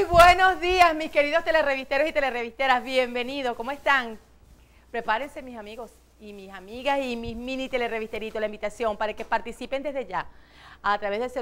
buenos días, mis queridos telerevisteros y telerevisteras. Bienvenidos, ¿cómo están? Prepárense, mis amigos y mis amigas y mis mini telerevisteritos, la invitación para que participen desde ya a través del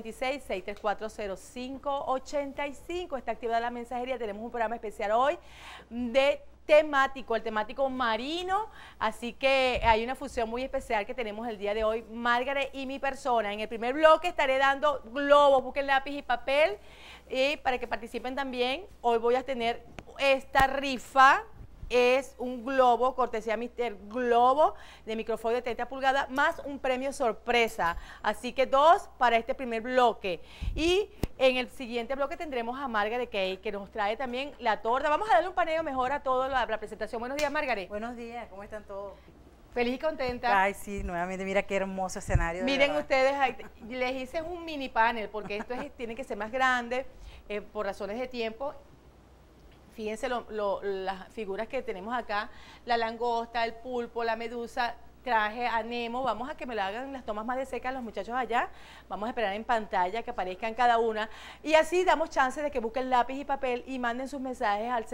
0426-634-0585. Está activada la mensajería. Tenemos un programa especial hoy de temático, el temático marino, así que hay una fusión muy especial que tenemos el día de hoy, Margaret y mi persona. En el primer bloque estaré dando globos, busquen lápiz y papel, y para que participen también, hoy voy a tener esta rifa. Es un globo, cortesía Mr. Globo, de microfoil de 30 pulgadas, más un premio sorpresa. Así que 2 para este primer bloque. Y en el siguiente bloque tendremos a Margaret Kay, que nos trae también la torta. Vamos a darle un paneo mejor a toda la presentación. Buenos días, Margaret. Buenos días, ¿cómo están todos? Feliz y contenta. Ay, sí, nuevamente, mira qué hermoso escenario. Miren ustedes, les hice un mini panel, porque esto tiene que ser más grande, por razones de tiempo. Fíjense las figuras que tenemos acá, la langosta, el pulpo, la medusa. Traje a Nemo, vamos a que me lo hagan las tomas más de cerca los muchachos allá, vamos a esperar en pantalla que aparezcan cada una y así damos chance de que busquen lápiz y papel y manden sus mensajes al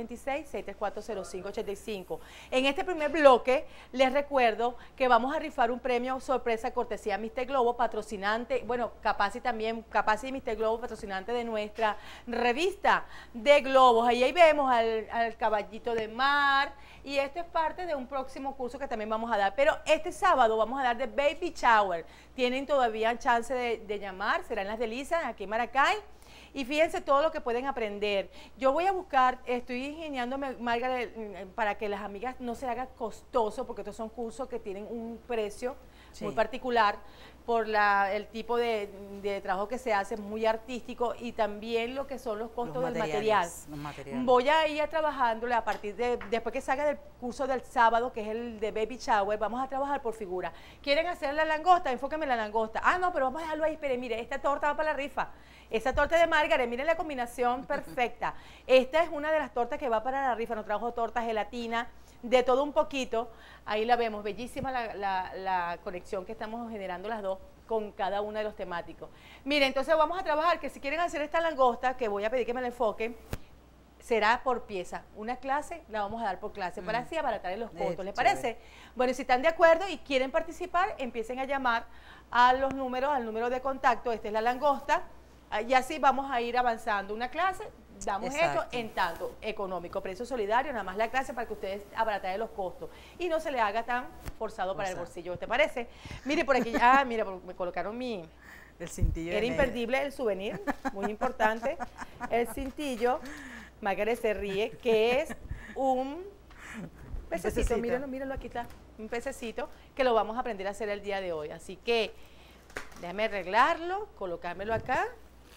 0426-634-0585. En este primer bloque les recuerdo que vamos a rifar un premio sorpresa cortesía Mr. Globo, patrocinante, bueno, Capaz y Mr. Globo, patrocinante de nuestra revista de globos. Ahí vemos al caballito de mar y esto es parte de un próximo curso que también vamos a dar. Pero este sábado vamos a dar de Baby Shower. Tienen todavía chance de llamar, serán las de Lisa, aquí en Maracay. Y fíjense todo lo que pueden aprender. Yo voy a buscar, estoy ingeniándome, Margaret, para que las amigas no se haga costoso, porque estos son cursos que tienen un precio muy particular por el tipo de trabajo que se hace, muy artístico, y también lo que son los costos del material. Voy a ir trabajándole a partir después que salga del curso del sábado, que es el de Baby Shower, vamos a trabajar por figura. ¿Quieren hacer la langosta? Enfóquenme en la langosta. Ah, no, pero vamos a dejarlo ahí. Espere, mire, esta torta va para la rifa. Esa torta de Margaret, miren la combinación perfecta. Esta es una de las tortas que va para la rifa. Nos trajo torta, gelatina, de todo un poquito. Ahí la vemos, bellísima la conexión que estamos generando las dos con cada uno de los temáticos. Miren, entonces vamos a trabajar que si quieren hacer esta langosta, que voy a pedir que me la enfoquen, será por pieza. Una clase la vamos a dar por clase, para así abaratar los costos. ¿Les parece? Bueno, si están de acuerdo y quieren participar, empiecen a llamar a los números, al número de contacto. Esta es la langosta. Y así vamos a ir avanzando. Una clase, damos esto en tanto económico, precio solidario, nada más la clase para que ustedes abaratan los costos y no se le haga tan forzado para el bolsillo. ¿Te parece? Mire por aquí, mira, me colocaron el cintillo. Era imperdible el souvenir, muy importante. El cintillo, Margaret se ríe, que es un pececito. Mírenlo, aquí está, un pececito que lo vamos a aprender a hacer el día de hoy. Así que déjame arreglarlo, colocármelo acá.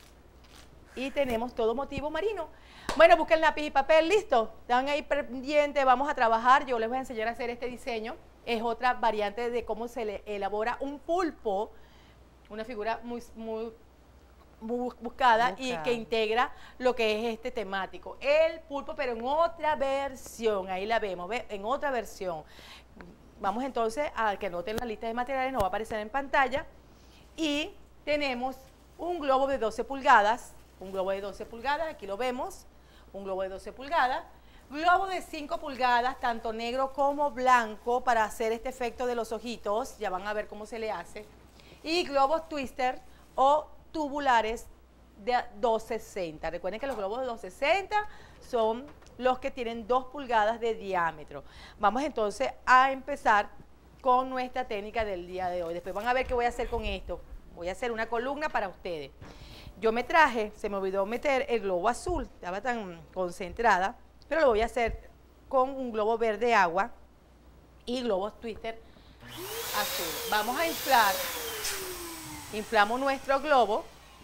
Y tenemos todo motivo marino. Bueno, busquen lápiz y papel, listo. Están ahí pendientes, vamos a trabajar. Yo les voy a enseñar a hacer este diseño. Es otra variante de cómo se le elabora un pulpo, una figura muy buscada y que integra lo que es este temático. El pulpo, pero en otra versión, ahí la vemos, ¿ve? En otra versión. Vamos entonces a que anoten la lista de materiales, no va a aparecer en pantalla. Y tenemos un globo de 12 pulgadas. Un globo de 12 pulgadas, aquí lo vemos, un globo de 12 pulgadas, globo de 5 pulgadas, tanto negro como blanco, para hacer este efecto de los ojitos, ya van a ver cómo se le hace, y globos twister o tubulares de 260. Recuerden que los globos de 260 son los que tienen 2 pulgadas de diámetro. Vamos entonces a empezar con nuestra técnica del día de hoy. Después van a ver qué voy a hacer con esto. Voy a hacer una columna para ustedes. Yo me traje, se me olvidó meter el globo azul, estaba tan concentrada, pero lo voy a hacer con un globo verde agua y globos twister azul. Vamos a inflar, inflamos nuestro globo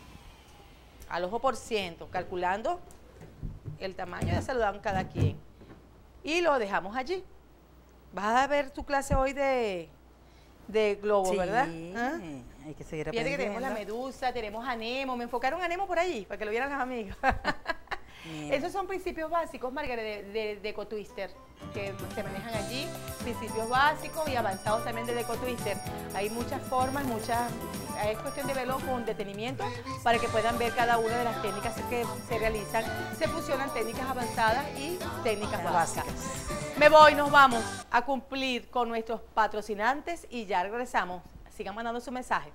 al ojo por ciento, calculando el tamaño de saludar cada quien. Y lo dejamos allí. Vas a ver tu clase hoy de globos, ¿verdad? ¿Ah? Hay que seguir aprendiendo. Fíjate que tenemos la medusa, tenemos a Nemo, me enfocaron a Nemo por allí, para que lo vieran las amigas. Esos son principios básicos, Margaret, de EcoTwister, que se manejan allí, principios básicos y avanzados también de EcoTwister. Hay muchas formas, muchas es cuestión de verlo con detenimiento para que puedan ver cada una de las técnicas que se realizan. Se fusionan técnicas avanzadas y técnicas básicas. Me voy, nos vamos a cumplir con nuestros patrocinantes y ya regresamos. Sigan mandando su mensaje.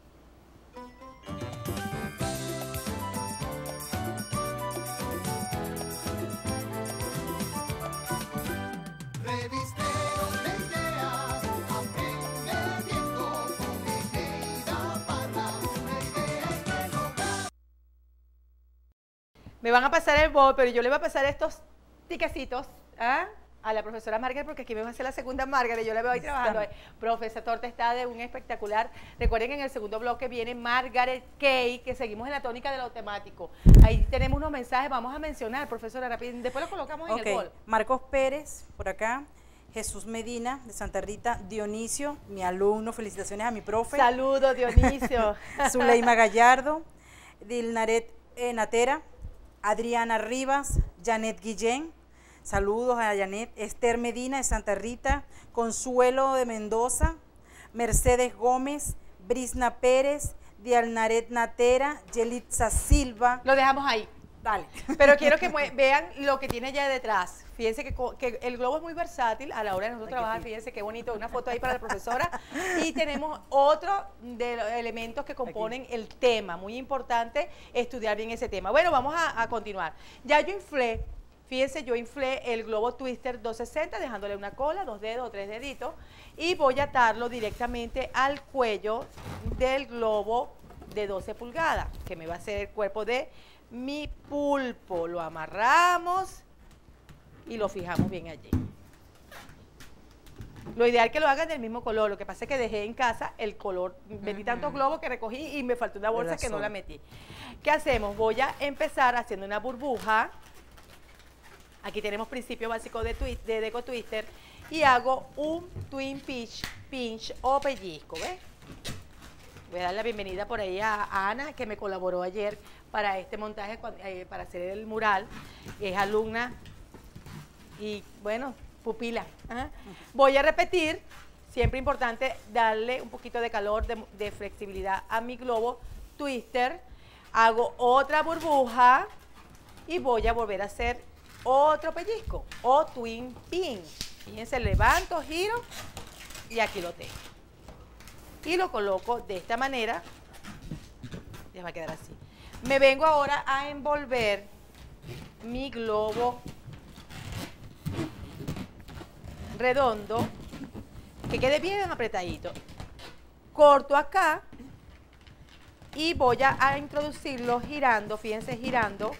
Me van a pasar el bol, pero yo le voy a pasar estos tiquecitos a la profesora Margaret, porque aquí me va a hacer la segunda Margaret, yo la veo ahí trabajando. Profesor Torta está de un espectacular. Recuerden que en el segundo bloque viene Margaret Kay, que seguimos en la tónica de lo temático. Ahí tenemos unos mensajes, vamos a mencionar, profesora, rápido, después lo colocamos en el bol. Marcos Pérez, por acá. Jesús Medina, de Santa Rita. Dionisio, mi alumno, felicitaciones a mi profe. Saludos, Dionisio. Zuleima Gallardo, Dilnaret Natera, Adriana Rivas, Janet Guillén, saludos a Janet, Esther Medina de Santa Rita, Consuelo de Mendoza, Mercedes Gómez, Brisna Pérez, Dialnaret Natera, Yelitza Silva. Lo dejamos ahí. Dale. Pero quiero que vean lo que tiene allá detrás. Fíjense que el globo es muy versátil a la hora de nosotros trabajar. Fíjense qué bonito, una foto ahí para la profesora. Y tenemos otro de los elementos que componen el tema. Muy importante estudiar bien ese tema. Bueno, vamos a continuar. Ya yo inflé, fíjense, yo inflé el globo Twister 260, dejándole una cola, 2 dedos o 3 deditos. Y voy a atarlo directamente al cuello del globo de 12 pulgadas, que me va a hacer el cuerpo de mi pulpo. Lo amarramos y lo fijamos bien allí. Lo ideal es que lo hagan del mismo color. Lo que pasa es que dejé en casa el color. Metí tantos globos que recogí y me faltó una bolsa que no la metí. ¿Qué hacemos? Voy a empezar haciendo una burbuja. Aquí tenemos principio básico de Deco Twister. Y hago un twin pinch o pellizco, ¿ves? Voy a dar la bienvenida por ahí a Ana, que me colaboró ayer para este montaje, para hacer el mural. Es alumna y, bueno, pupila. Voy a repetir, siempre importante darle un poquito de calor, de flexibilidad a mi globo Twister. Hago otra burbuja y voy a volver a hacer otro pellizco o twin pinch. Fíjense, levanto, giro y aquí lo tengo. Y lo coloco de esta manera. Ya va a quedar así. Me vengo ahora a envolver mi globo redondo, que quede bien apretadito. Corto acá y voy a introducirlo girando, fíjense, girando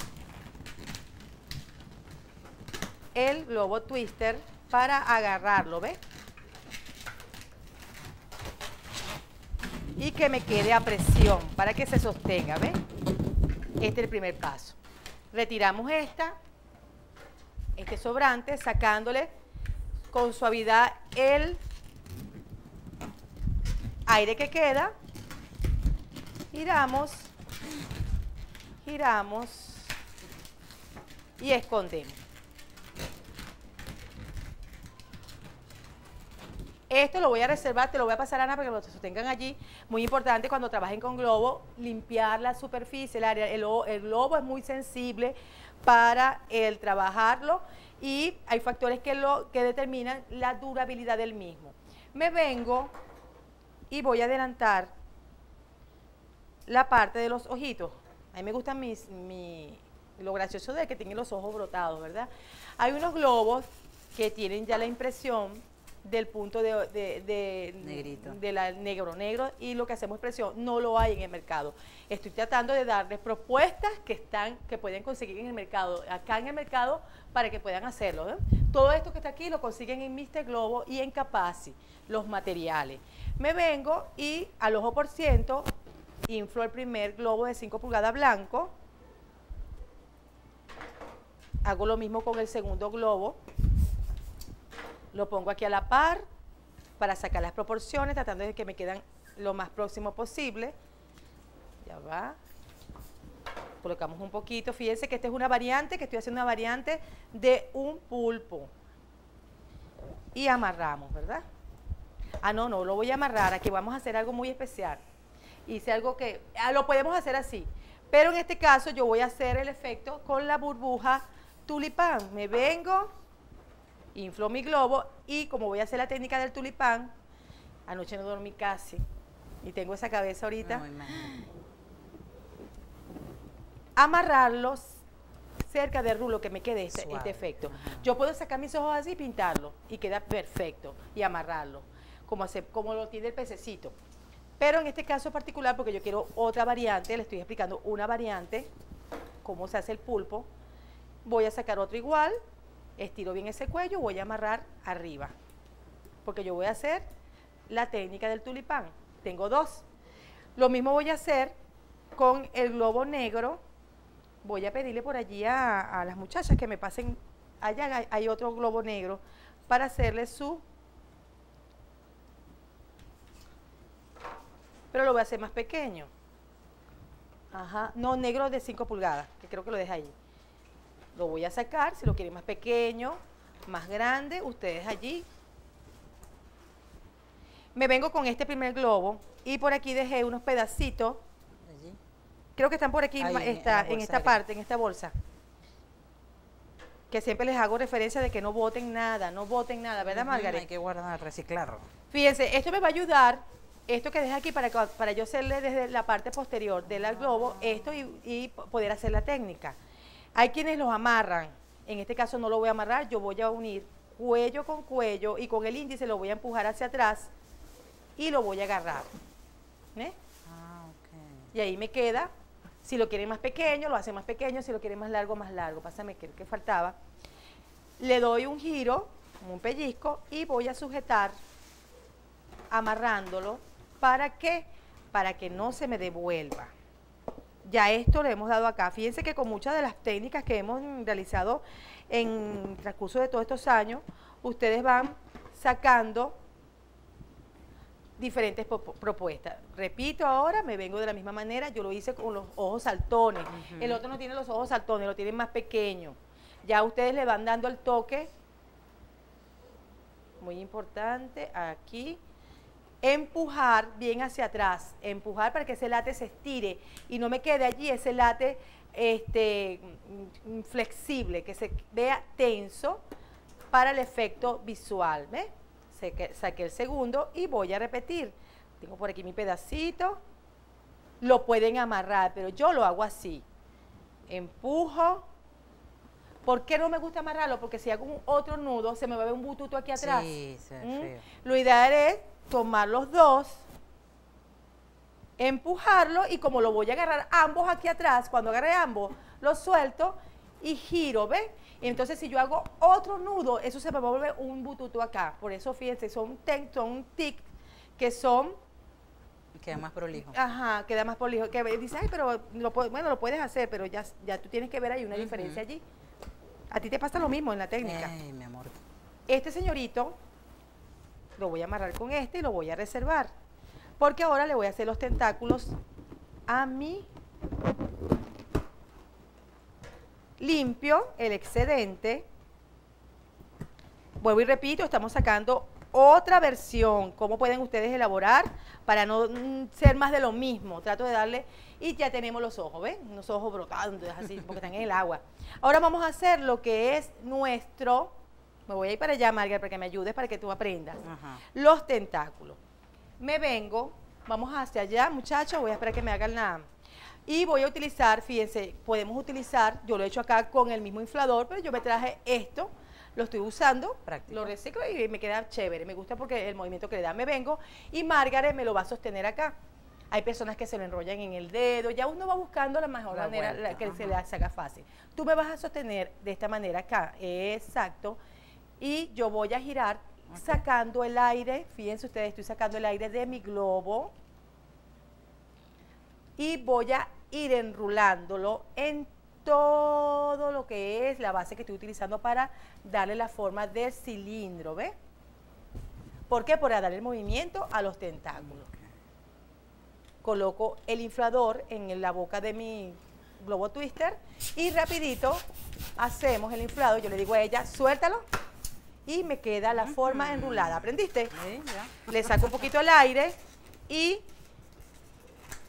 el globo Twister para agarrarlo, ¿ves? Y que me quede a presión para que se sostenga, ¿ves? Este es el primer paso. Retiramos este sobrante, sacándole con suavidad el aire que queda. Giramos, giramos y escondemos. Esto lo voy a reservar, te lo voy a pasar, Ana, para que lo sostengan allí. Muy importante cuando trabajen con globo, limpiar la superficie, el área. El globo es muy sensible para el trabajarlo y hay factores que determinan la durabilidad del mismo. Me vengo y voy a adelantar la parte de los ojitos. A mí me gustan lo gracioso de que tienen los ojos brotados, ¿verdad? Hay unos globos que tienen ya la impresión del punto negrito, negro, y lo que hacemos es presión. No lo hay en el mercado. Estoy tratando de darles propuestas que pueden conseguir en el mercado, acá en el mercado, para que puedan hacerlo, ¿eh? Todo esto que está aquí lo consiguen en Mr. Globo y en Capaci, los materiales. Me vengo y al ojo por ciento inflo el primer globo de 5 pulgadas blanco. Hago lo mismo con el segundo globo. Lo pongo aquí a la par para sacar las proporciones, tratando de que me quedan lo más próximo posible. Ya va. Colocamos un poquito. Fíjense que esta es una variante, que estoy haciendo una variante de un pulpo. Y amarramos, ¿verdad? Ah, no, lo voy a amarrar. Aquí vamos a hacer algo muy especial. hice algo que, lo podemos hacer así, pero en este caso yo voy a hacer el efecto con la burbuja tulipán. Me vengo, inflo mi globo y como voy a hacer la técnica del tulipán, anoche no dormí casi y tengo esa cabeza ahorita, amarrarlos cerca del rulo que me quede este efecto. Yo puedo sacar mis ojos así y pintarlo y queda perfecto y amarrarlo, como lo tiene el pececito. Pero en este caso particular, porque yo quiero otra variante, le estoy explicando una variante, cómo se hace el pulpo, voy a sacar otro igual, estiro bien ese cuello, voy a amarrar arriba, porque yo voy a hacer la técnica del tulipán. Tengo dos. Lo mismo voy a hacer con el globo negro. Voy a pedirle por allí a las muchachas que me pasen, allá hay otro globo negro, para hacerle su... Pero lo voy a hacer más pequeño. Ajá, no, negro de 5 pulgadas, que creo que lo deja ahí. Lo voy a sacar, si lo quieren más pequeño, más grande, ustedes allí. Me vengo con este primer globo y por aquí dejé unos pedacitos. Creo que están por aquí, en esta parte, en esta bolsa. Que siempre les hago referencia de que no boten nada, ¿verdad, Margaret? Hay que guardar, reciclarlo. Fíjense, esto me va a ayudar, esto que dejé aquí para yo hacerle desde la parte posterior del globo, esto y poder hacer la técnica. Hay quienes los amarran, en este caso no lo voy a amarrar, yo voy a unir cuello con cuello y con el índice lo voy a empujar hacia atrás y lo voy a agarrar. ¿Eh? Y ahí me queda. Si lo quieren más pequeño, lo hacen más pequeño. Si lo quieren más largo, más largo. Pásame que faltaba. Le doy un giro, un pellizco, y voy a sujetar amarrándolo. ¿Para qué? Para que no se me devuelva. Ya esto le hemos dado acá. Fíjense que con muchas de las técnicas que hemos realizado en el transcurso de todos estos años, ustedes van sacando diferentes propuestas. Repito ahora, me vengo de la misma manera, yo lo hice con los ojos saltones. El otro no tiene los ojos saltones, lo tiene más pequeño. Ya ustedes le van dando el toque, muy importante, aquí. Empujar bien hacia atrás, empujar para que ese late se estire y no me quede allí ese late flexible, que se vea tenso para el efecto visual, ¿ves? Saqué el segundo y voy a repetir. Tengo por aquí mi pedacito. Lo pueden amarrar, pero yo lo hago así. Empujo. ¿Por qué no me gusta amarrarlo? Porque si hago un otro nudo, se me va a ver un bututo aquí atrás. Sí, se ve feo. Lo ideal es tomar los dos, empujarlo y como lo voy a agarrar ambos aquí atrás, cuando agarre ambos, los suelto y giro, ¿ves? Y entonces si yo hago otro nudo, eso se me va a volver un bututo acá. Por eso fíjense, son tics que son... Queda más prolijo. Ajá, queda más prolijo. Que dices, ay, pero lo puedes hacer, pero ya tú tienes que ver ahí una diferencia allí. A ti te pasa lo mismo en la técnica. Ay, mi amor. Este señorito lo voy a amarrar con este y lo voy a reservar. Porque ahora le voy a hacer los tentáculos a mi... Limpio el excedente. Vuelvo y repito, estamos sacando otra versión. ¿Cómo pueden ustedes elaborar para no ser más de lo mismo? Trato de darle, y ya tenemos los ojos, ¿ven? Unos ojos brotando, así, porque están en el agua. Ahora vamos a hacer lo que es nuestro, me voy a ir para allá, Margaret, para que me ayudes, para que tú aprendas. Los tentáculos. Me vengo, vamos hacia allá, muchachos, voy a esperar que me hagan la... Y voy a utilizar, fíjense, podemos utilizar, yo lo he hecho acá con el mismo inflador, pero yo me traje esto, lo estoy usando, lo reciclo y me queda chévere, me gusta porque el movimiento que le da. Me vengo y Margaret me lo va a sostener acá. Hay personas que se lo enrollan en el dedo, ya uno va buscando la mejor manera que se le haga fácil. Tú me vas a sostener de esta manera acá, exacto, y yo voy a girar sacando el aire, fíjense ustedes, estoy sacando el aire de mi globo y voy a ir enrulándolo en todo lo que es la base que estoy utilizando para darle la forma del cilindro, ¿ves? ¿Por qué? Para darle el movimiento a los tentáculos. Coloco el inflador en la boca de mi globo twister y rapidito hacemos el inflado. Yo le digo a ella, suéltalo y me queda la forma enrulada. ¿Aprendiste? Sí, ya. Le saco un poquito el aire y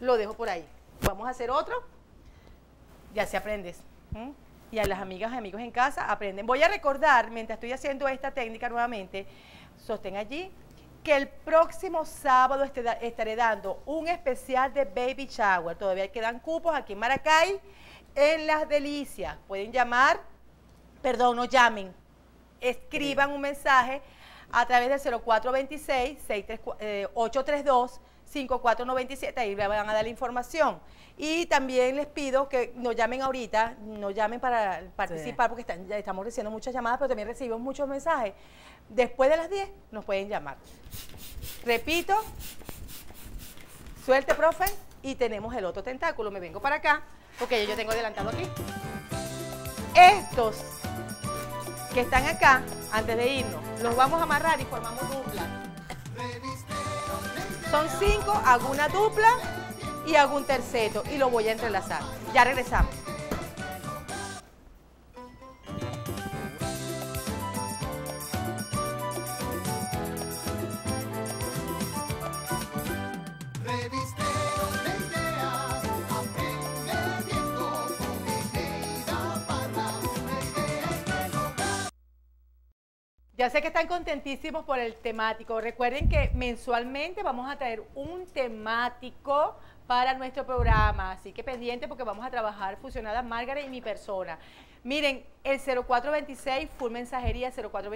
lo dejo por ahí. Vamos a hacer otro. Ya se aprendes. Y a las amigas y amigos en casa aprenden. Voy a recordar, mientras estoy haciendo esta técnica nuevamente, sostén allí, que el próximo sábado estaré dando un especial de Baby Shower. Todavía quedan cupos aquí en Maracay, en Las Delicias. Pueden llamar, perdón, no llamen, escriban un mensaje a través del 0426-832-5497, ahí le van a dar la información. Y también les pido que no llamen ahorita, no llamen para participar, porque ya estamos recibiendo muchas llamadas, pero también recibimos muchos mensajes. Después de las 10 nos pueden llamar. Repito, suelte, profe, y tenemos el otro tentáculo. Me vengo para acá, porque yo tengo adelantado aquí. Estos que están acá, antes de irnos, los vamos a amarrar y formamos dupla. Son 5, hago una dupla y hago un terceto y lo voy a entrelazar. Ya regresamos. Ya sé que están contentísimos por el temático. Recuerden que mensualmente vamos a traer un temático para nuestro programa, así que pendiente porque vamos a trabajar fusionada Margaret y mi persona. Miren, el 0426, full mensajería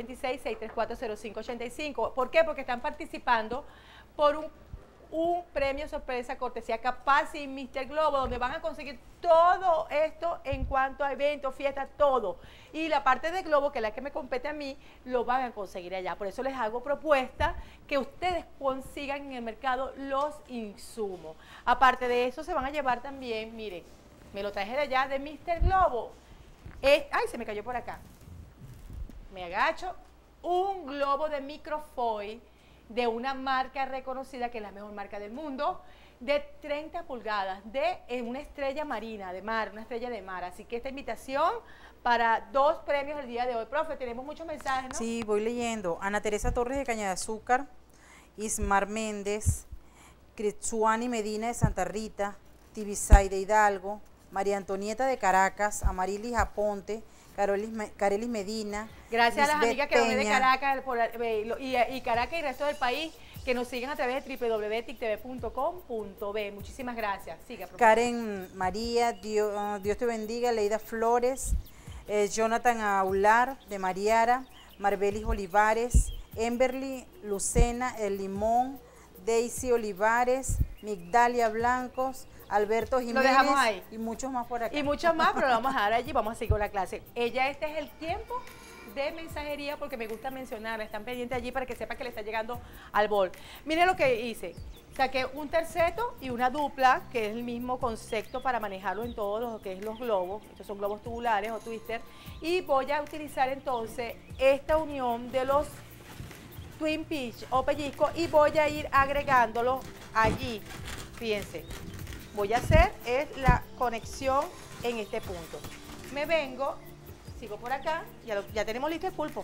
0426-634-0585. ¿Por qué? Porque están participando por un premio sorpresa cortesía Capacity y Mr. Globo, donde van a conseguir todo esto en cuanto a eventos, fiestas, todo. Y la parte de Globo, que es la que me compete a mí, lo van a conseguir allá. Por eso les hago propuesta que ustedes consigan en el mercado los insumos. Aparte de eso, se van a llevar también, miren, me lo traje de allá de Mr. Globo. Ay, se me cayó por acá. Me agacho. Un globo de microfoil de una marca reconocida, que es la mejor marca del mundo, de 30 pulgadas, de una estrella marina, de mar, una estrella de mar. Así que esta invitación para 2 premios el día de hoy. Profe, tenemos muchos mensajes, ¿no? Sí, voy leyendo. Ana Teresa Torres de Caña de Azúcar, Ismar Méndez, Critsuani Medina de Santa Rita, Tibisay de Hidalgo, María Antonieta de Caracas, Amarilis Aponte, Carelis Medina. Gracias a las Lisbeth amigas que nos ven de Peña. Caracas y Caracas y el resto del país, que nos siguen a través de www.tictv.com.be. Muchísimas gracias. Siga, profesor. Karen María, Dios te bendiga, Leida Flores, Jonathan Aular de Mariara, Marbelis Olivares, Emberly Lucena, El Limón, Daisy Olivares, Migdalia Blancos, Alberto Jiménez, Lo dejamos ahí. Y muchos más por acá. Y muchos más, pero lo vamos a dar allí, vamos a seguir con la clase. Este es el tiempo de mensajería, porque me gusta mencionarla, están pendientes allí para que sepa que le está llegando al bol. Miren lo que hice, saqué un terceto y una dupla, que es el mismo concepto para manejarlo en todos lo que es los globos. Estos son globos tubulares o twister, y voy a utilizar entonces esta unión de los twin pitch o pellizco y voy a ir agregándolo allí. Fíjense, voy a hacer la conexión en este punto. Me vengo, sigo por acá, ya tenemos listo el pulpo.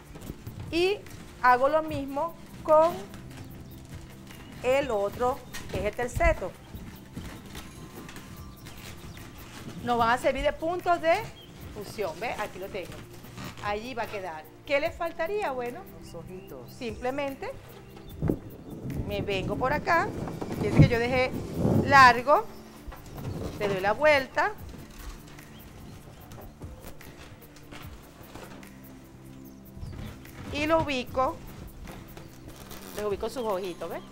Y hago lo mismo con el otro, que es el terceto. Nos van a servir de puntos de fusión, ¿ves? Aquí lo tengo. Allí va a quedar. ¿Qué les faltaría? Bueno, Los ojitos. simplemente me vengo por acá, fíjense que yo dejé largo, le doy la vuelta, y lo ubico, les ubico sus ojitos, ¿ves?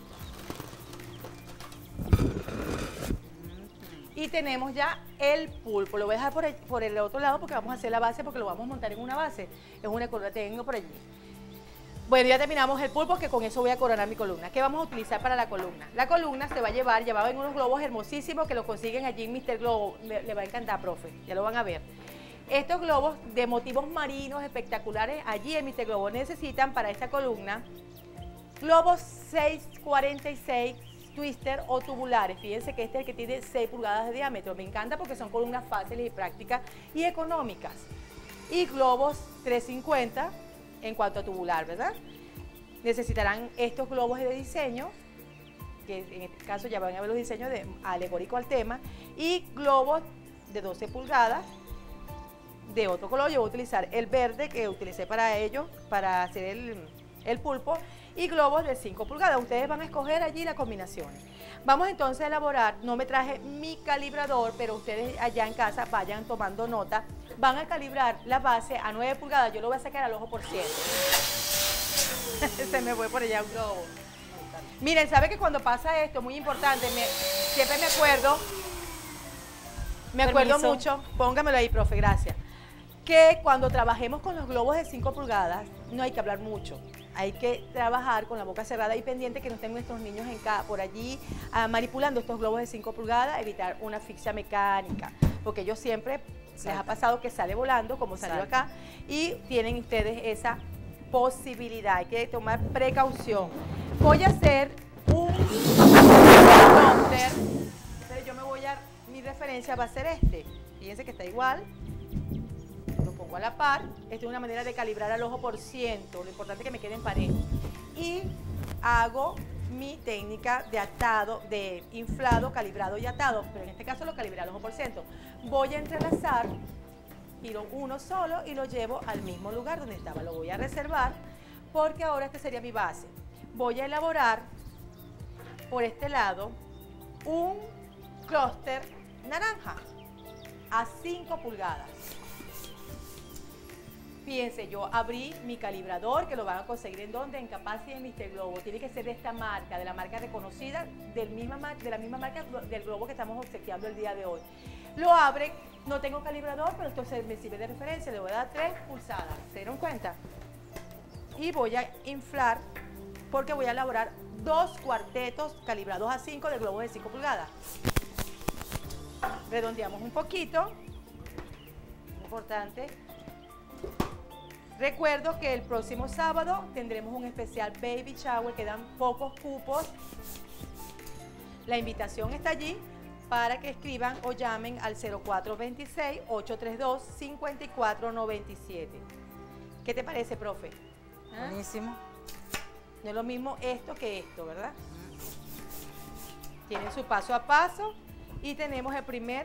Y tenemos ya el pulpo. Lo voy a dejar por el otro lado porque vamos a hacer la base, porque lo vamos a montar en una base. Es una columna que tengo por allí. Bueno, ya terminamos el pulpo, que con eso voy a coronar mi columna. ¿Qué vamos a utilizar para la columna? La columna se va a llevar, llevaba en unos globos hermosísimos que lo consiguen allí en Mr. Globo. Le va a encantar, profe, ya lo van a ver. Estos globos de motivos marinos espectaculares allí en Mr. Globo necesitan para esta columna globos 646 twister o tubulares. Fíjense que este es el que tiene 6 pulgadas de diámetro. Me encanta porque son columnas fáciles y prácticas y económicas. Y globos 350 en cuanto a tubular, ¿verdad? Necesitarán estos globos de diseño, que en este caso ya van a ver los diseños alegóricos al tema, y globos de 12 pulgadas de otro color. Yo voy a utilizar el verde que utilicé para ello, para hacer el pulpo, y globos de 5 pulgadas. Ustedes van a escoger allí la combinación. Vamos entonces a elaborar. No me traje mi calibrador, pero ustedes allá en casa vayan tomando nota. Van a calibrar la base a 9 pulgadas. Yo lo voy a sacar al ojo por ciento. Se me fue por allá un globo. Miren, ¿sabe que cuando pasa esto, muy importante, siempre me acuerdo mucho, póngamelo ahí, profe, gracias, que cuando trabajemos con los globos de 5 pulgadas, no hay que hablar mucho. Hay que trabajar con la boca cerrada y pendiente, que no estén nuestros niños por allí manipulando estos globos de 5 pulgadas, evitar una asfixia mecánica, porque ellos siempre les ha pasado que sale volando, como salió acá, y tienen ustedes esa posibilidad. Hay que tomar precaución. Voy a hacer un clúster, pero yo me voy a, mi referencia va a ser este. Fíjense que está igual. Lo pongo a la par. Esta es una manera de calibrar al ojo por ciento. Lo importante es que me queden parejos. Y hago mi técnica de atado, de inflado, calibrado y atado, pero en este caso lo calibré al ojo por ciento. Voy a entrelazar, tiro uno solo y lo llevo al mismo lugar donde estaba. Lo voy a reservar porque ahora este sería mi base. Voy a elaborar por este lado un clúster naranja a 5 pulgadas. Fíjense, yo abrí mi calibrador, que lo van a conseguir en donde, en Capacity, en Mr. Globo. Tiene que ser de esta marca, de la marca reconocida, de la misma marca del globo que estamos obsequiando el día de hoy. Lo abren, no tengo calibrador, pero esto me sirve de referencia. Le voy a dar 3 pulsadas, ¿se dieron cuenta? Y voy a inflar, porque voy a elaborar 2 cuartetos calibrados a 5 de globos de 5 pulgadas. Redondeamos un poquito, importante. Recuerdo que el próximo sábado tendremos un especial Baby Shower, quedan pocos cupos. La invitación está allí para que escriban o llamen al 0426-832-5497. ¿Qué te parece, profe? ¿Ah? Buenísimo. No es lo mismo esto que esto, ¿verdad? Tienen su paso a paso y tenemos el primer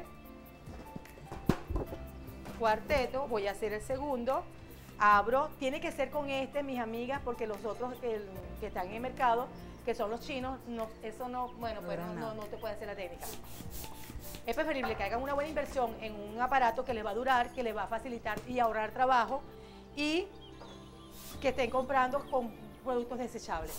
cuarteto. Voy a hacer el segundo. Abro, tiene que ser con este, mis amigas, porque los otros que están en el mercado, que son los chinos, no, eso no, bueno, pues no te puede hacer la técnica. Es preferible que hagan una buena inversión en un aparato que les va a durar, que les va a facilitar y ahorrar trabajo, y que estén comprando con productos desechables.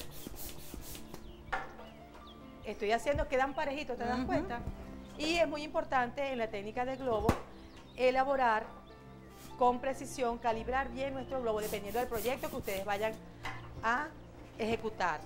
Estoy haciendo, quedan parejitos, ¿te das cuenta? Y es muy importante en la técnica del globo elaborar con precisión, calibrar bien nuestro globo, dependiendo del proyecto que ustedes vayan a ejecutar.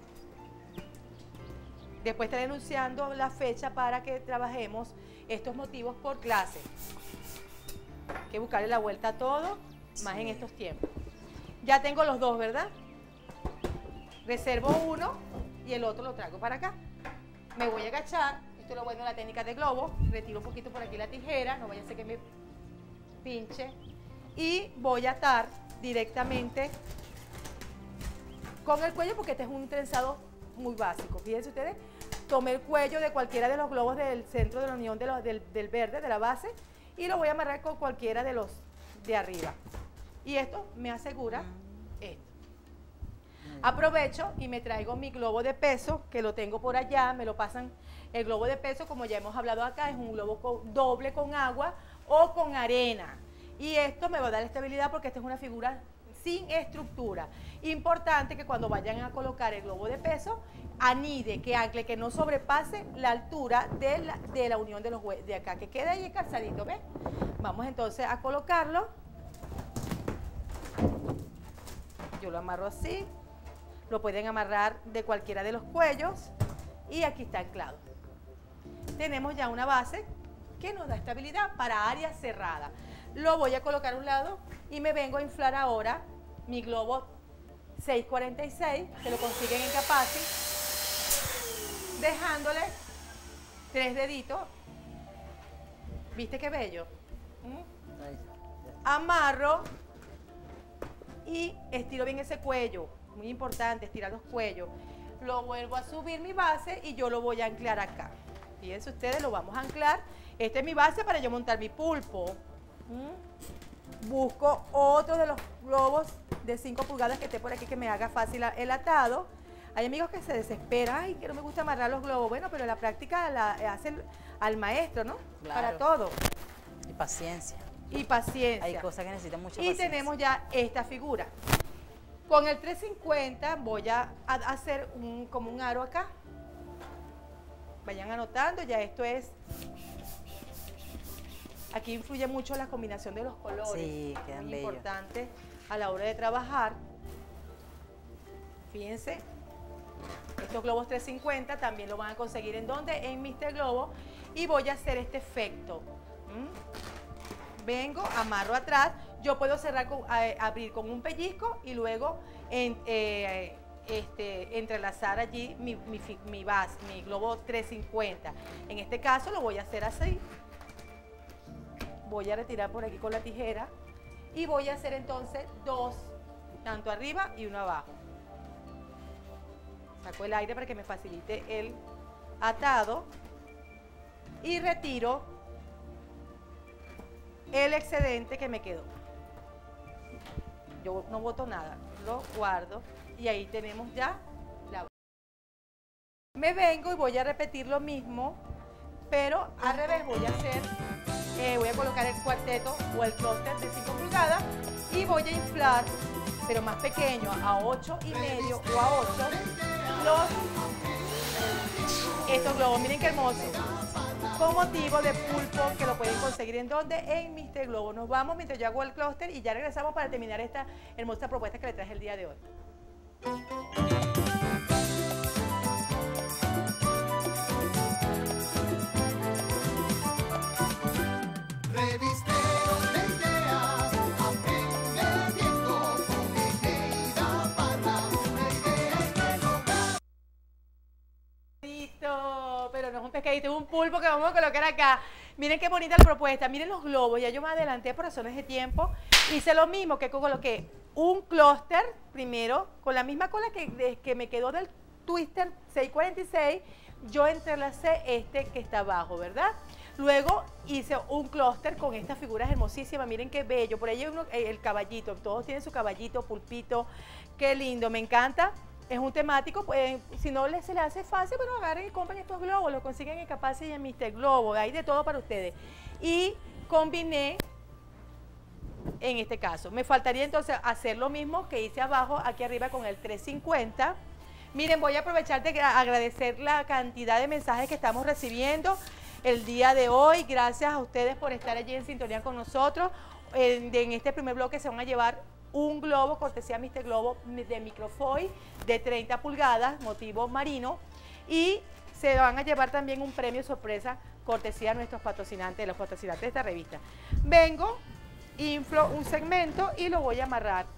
Después estaré anunciando la fecha para que trabajemos estos motivos por clase. Hay que buscarle la vuelta a todo, más en estos tiempos. Ya tengo los dos, ¿verdad? Reservo uno y el otro lo traigo para acá. Me voy a agachar, esto es lo bueno de la técnica de globo, retiro un poquito por aquí la tijera, no vaya a ser que me pinche, y voy a atar directamente con el cuello, porque este es un trenzado muy básico. Fíjense ustedes, tomé el cuello de cualquiera de los globos del centro de la unión del verde, de la base, y lo voy a amarrar con cualquiera de los de arriba. Y esto me asegura esto. Aprovecho y me traigo mi globo de peso, que lo tengo por allá, me lo pasan. El globo de peso, como ya hemos hablado acá, es un globo doble con agua o con arena. Y esto me va a dar estabilidad porque esta es una figura sin estructura. Importante que cuando vayan a colocar el globo de peso, anide, que ancle, que no sobrepase la altura de la unión de los de acá, que quede ahí calzadito, ¿ves? Vamos entonces a colocarlo. Yo lo amarro así. Lo pueden amarrar de cualquiera de los cuellos y aquí está anclado. Tenemos ya una base que nos da estabilidad para áreas cerradas. Lo voy a colocar a un lado y me vengo a inflar ahora mi globo 646, que lo consiguen en Capacity, dejándole 3 deditos. ¿Viste qué bello? Amarro y estiro bien ese cuello. Muy importante, estirar los cuellos. lo vuelvo a subir mi base y yo lo voy a anclar acá. Fíjense ustedes, lo vamos a anclar. Esta es mi base para yo montar mi pulpo. Busco otro de los globos de 5 pulgadas que esté por aquí que me haga fácil el atado. Hay amigos que se desesperan, ay, que no me gusta amarrar los globos. Bueno, pero la práctica la hace al maestro, ¿no? Claro. Para todo. Y paciencia. Y paciencia. Hay cosas que necesitan mucha Y paciencia. tenemos ya esta figura. Con el 350 voy a hacer como un aro acá. Vayan anotando, ya esto es... Aquí influye mucho la combinación de los colores. Sí, quedan muy bellos. importante a la hora de trabajar. Fíjense, estos globos 350 también lo van a conseguir ¿en dónde? En Mr. Globo. Y voy a hacer este efecto. Vengo, amarro atrás. Yo puedo cerrar, abrir con un pellizco y luego entrelazar allí mi base, mi globo 350. En este caso lo voy a hacer así. Voy a retirar por aquí con la tijera y voy a hacer entonces 2, tanto arriba y uno abajo. Saco el aire para que me facilite el atado y retiro el excedente que me quedó. Yo no boto nada, lo guardo y ahí tenemos ya la base. Me vengo y voy a repetir lo mismo, pero al revés voy a hacer... voy a colocar el cuarteto o el clúster de 5 pulgadas y voy a inflar, pero más pequeño, a 8,5 o a 8, estos globos. Miren qué hermoso. Con motivo de pulpo, que lo pueden conseguir ¿en dónde? En Mr. Globo. Nos vamos mientras yo hago el clúster y ya regresamos para terminar esta hermosa propuesta que le traje el día de hoy. Pero no es un pescadito, es un pulpo que vamos a colocar acá. Miren qué bonita la propuesta, miren los globos. Ya yo me adelanté por razones de tiempo. Hice lo mismo, que coloqué un clúster primero, con la misma cola que me quedó del Twister 646, yo entrelacé este que está abajo, ¿verdad? Luego hice un clúster con estas figuras hermosísimas, miren qué bello. Por ahí hay el caballito, todos tienen su caballito, pulpito, qué lindo, me encanta. Es un temático, pues, si no se les hace fácil, bueno, agarren y compren estos globos, los consiguen en Capacity y en Mr. Globo, hay de todo para ustedes. Y combiné, en este caso, me faltaría entonces hacer lo mismo que hice abajo, aquí arriba con el 350. Miren, voy a aprovechar de agradecer la cantidad de mensajes que estamos recibiendo el día de hoy. Gracias a ustedes por estar allí en sintonía con nosotros. En este primer bloque se van a llevar un globo, cortesía Mr. Globo de microfoil de 30 pulgadas, motivo marino, y se van a llevar también un premio sorpresa, cortesía a nuestros patrocinantes, los patrocinantes de esta revista. Vengo, inflo un segmento y lo voy a amarrar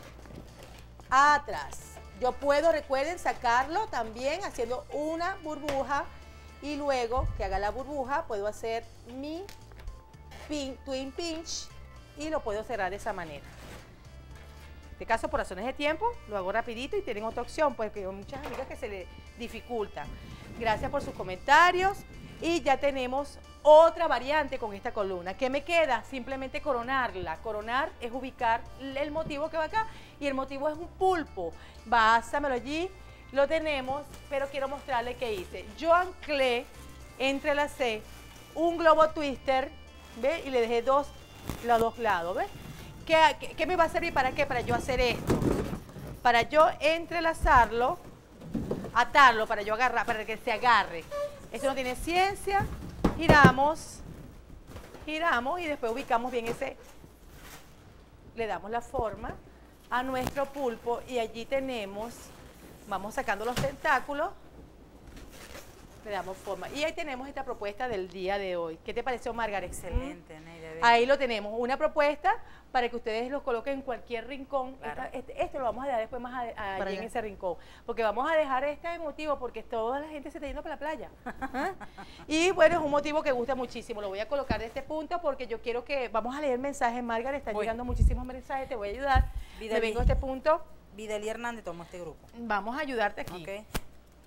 atrás. Yo puedo, recuerden, sacarlo también haciendo una burbuja y luego que haga la burbuja puedo hacer mi twin pinch y lo puedo cerrar de esa manera. En este caso, por razones de tiempo, lo hago rapidito y tienen otra opción, porque hay muchas amigas que se les dificulta. Gracias por sus comentarios y ya tenemos otra variante con esta columna. ¿Qué me queda? Simplemente coronarla. Coronar es ubicar el motivo que va acá y el motivo es un pulpo. Básamelo allí, lo tenemos, pero quiero mostrarle qué hice. Yo anclé, entrelacé un globo twister, ¿ve? Y le dejé los dos lados, ¿ves? ¿Qué me va a servir para qué? Para yo hacer esto. Para yo entrelazarlo, atarlo, para yo agarrar, para que se agarre. Esto no tiene ciencia. Giramos y después ubicamos bien ese, le damos la forma a nuestro pulpo y allí tenemos, vamos sacando los tentáculos, le damos forma. Y ahí tenemos esta propuesta del día de hoy. ¿Qué te pareció, Margaret? Excelente, Neide. Ahí lo tenemos, una propuesta para que ustedes los coloquen en cualquier rincón. Claro. Esto lo vamos a dejar después más allí en allá. ese rincón, porque vamos a dejar este motivo porque toda la gente se está yendo para la playa. Y bueno, es un motivo que gusta muchísimo. Lo voy a colocar de este punto porque yo quiero que, vamos a leer mensajes, Margaret, están llegando muchísimos mensajes, te voy a ayudar. Me vengo a este punto. Vidalí Hernández tomó este grupo. Vamos a ayudarte aquí. Okay.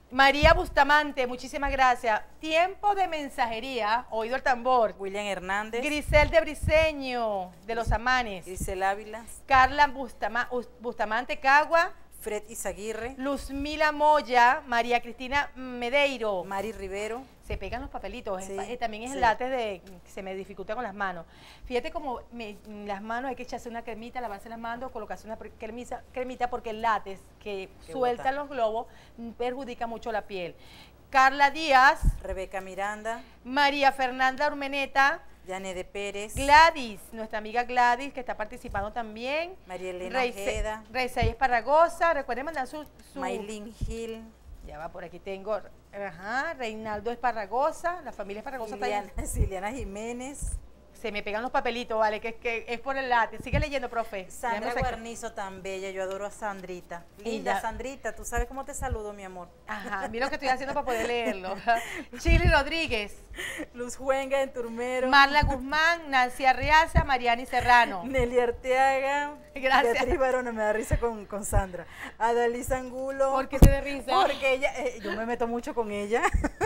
María Bustamante, muchísimas gracias. Tiempo de mensajería, oído el tambor. William Hernández. Grisel de Briceño, de Los Amanes. Grisel Ávila. Carla Bustamante Cagua. Fred Izaguirre. Luzmila Moya, María Cristina Medeiro. Mari Rivero. Se pegan los papelitos, Sí, también es sí. el látex de se me dificulta con las manos. Fíjate como las manos hay que echarse una cremita, lavarse las manos, colocarse una cremita porque el látex que sueltan los globos perjudica mucho la piel. Carla Díaz, Rebeca Miranda. María Fernanda Urmeneta, Yanede Pérez. Gladys, nuestra amiga Gladys que está participando también. María Elena Ojeda. Reisa Esparragosa, recuerden mandar su Maylin Gil. Ya va, por aquí tengo, Reinaldo Esparragosa, la familia Esparragosa está ahí. Siliana Jiménez. Se me pegan los papelitos, vale, que es por el látex. Sigue leyendo, profe. Sandra Ya no sé Guarnizo, tan bella, yo adoro a Sandrita. Linda Ella- Sandrita, tú sabes cómo te saludo, mi amor. Ajá, mira lo que estoy haciendo para poder leerlo. Chili Rodríguez, Luz Juenga en Turmero. Marla Guzmán, Nancy Arriaza, Mariani Serrano. Nelly Arteaga. Gracias. Beatriz Barona, me da risa con Sandra. Adalisa Angulo. ¿Por qué te da risa? Porque ella, yo me meto mucho con ella.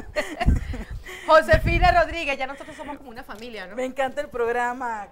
Josefina Rodríguez, ya nosotros somos como una familia, ¿no? Me encanta el programa.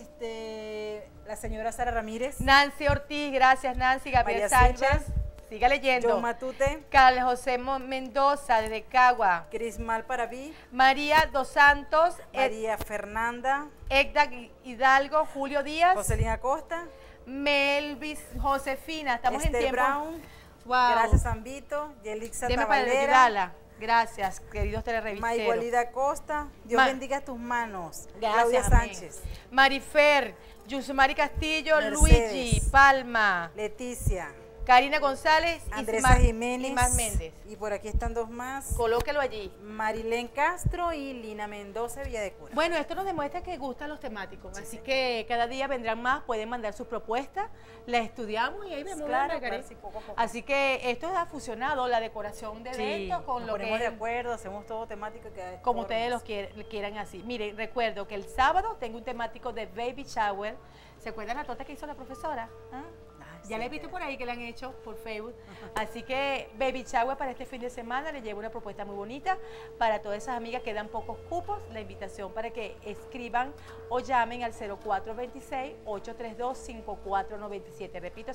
La señora Sara Ramírez. Nancy Ortiz, gracias Nancy, Gabriel María Sánchez. Silva. Siga leyendo. John Matute. Carlos José Mendoza, desde Cagua. Cris Malparaví. María Dos Santos, María Fernanda. Edda Hidalgo, Julio Díaz, Joselina Acosta. Melvis Josefina, estamos en Esther tiempo. Brown. Wow. Gracias, Ambito. Yelixa Deme para Tabalera. ayudarla. Gracias, queridos telerevisteros. Maigualida Costa. Dios bendiga tus manos. Claudia Gracias, amén. Sánchez. Marifer, Yusumari Castillo, Mercedes. Luigi, Palma, Leticia. Karina González, Andresa Jiménez. y Más Méndez. Y por aquí están dos más. Colóquelo allí. Marilén Castro y Lina Mendoza, Villa de Cura. Bueno, esto nos demuestra que gustan los temáticos, así que cada día vendrán más, pueden mandar sus propuestas, las estudiamos y ahí vemos. Claro, Margarita. claro, sí, poco a poco. Así que esto ha fusionado la decoración de Sí, eventos con nos lo que ponemos de es- acuerdo, hacemos todo temático. Que como ustedes los quieran así. Miren, recuerdo que el sábado tengo un temático de baby shower. ¿Se acuerdan la torta que hizo la profesora? ¿Ah? Ya la he visto por ahí que la han hecho por Facebook. Así que baby shower para este fin de semana, les llevo una propuesta muy bonita para todas esas amigas que dan pocos cupos. La invitación para que escriban o llamen al 0426-832-5497. Repito,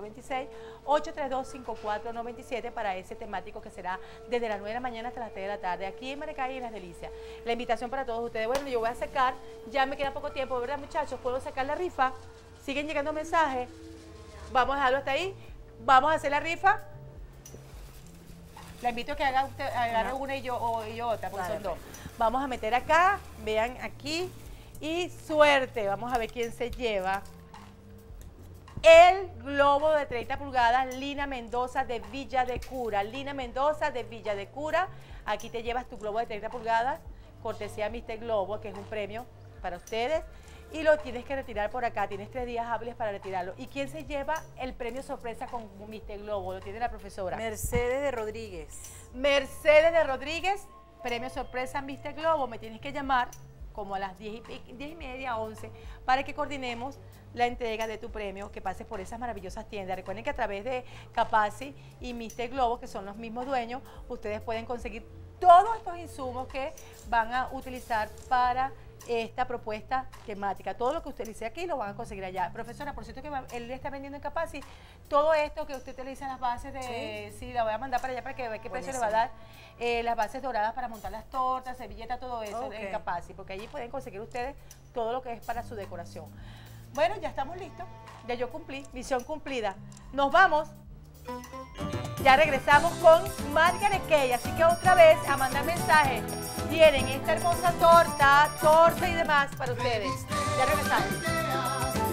0426-832-5497 para ese temático que será desde las 9 de la mañana hasta las 3 de la tarde aquí en Maracay y en Las Delicias. La invitación para todos ustedes. Bueno, yo voy a sacar, ya me queda poco tiempo, ¿verdad, muchachos? ¿Puedo sacar la rifa? Siguen llegando mensajes. Vamos a dejarlo hasta ahí. Vamos a hacer la rifa. La invito a que haga usted, agarre una y yo otra, porque Vale, son dos. Vamos a meter acá, vean aquí. Y suerte, vamos a ver quién se lleva el globo de 30 pulgadas, Lina Mendoza de Villa de Cura. Lina Mendoza de Villa de Cura. Aquí te llevas tu globo de 30 pulgadas, cortesía Mr. Globo, que es un premio para ustedes. Y lo tienes que retirar por acá, tienes 3 días hábiles para retirarlo. ¿Y quién se lleva el premio sorpresa con Mr. Globo? Lo tiene la profesora. Mercedes de Rodríguez. Mercedes de Rodríguez, premio sorpresa Mr. Globo. Me tienes que llamar como a las 10 y media, 11, para que coordinemos la entrega de tu premio, que pases por esas maravillosas tiendas. Recuerden que a través de Capasi y Mr. Globo, que son los mismos dueños, ustedes pueden conseguir todos estos insumos que van a utilizar para esta propuesta temática. Todo lo que utilice aquí lo van a conseguir allá. Profesora, por cierto que él está vendiendo en Capasi todo esto que usted utiliza en las bases de... Sí, la voy a mandar para allá para que vea qué precio le va a dar. Las bases doradas para montar las tortas, servilletas, todo eso en Capasi, porque allí pueden conseguir ustedes todo lo que es para su decoración. Bueno, ya estamos listos. Ya yo cumplí, misión cumplida. Nos vamos. Ya regresamos con Margaret Kay, así que otra vez a mandar mensajes. Tienen esta hermosa torta y demás para ustedes. Ya regresamos.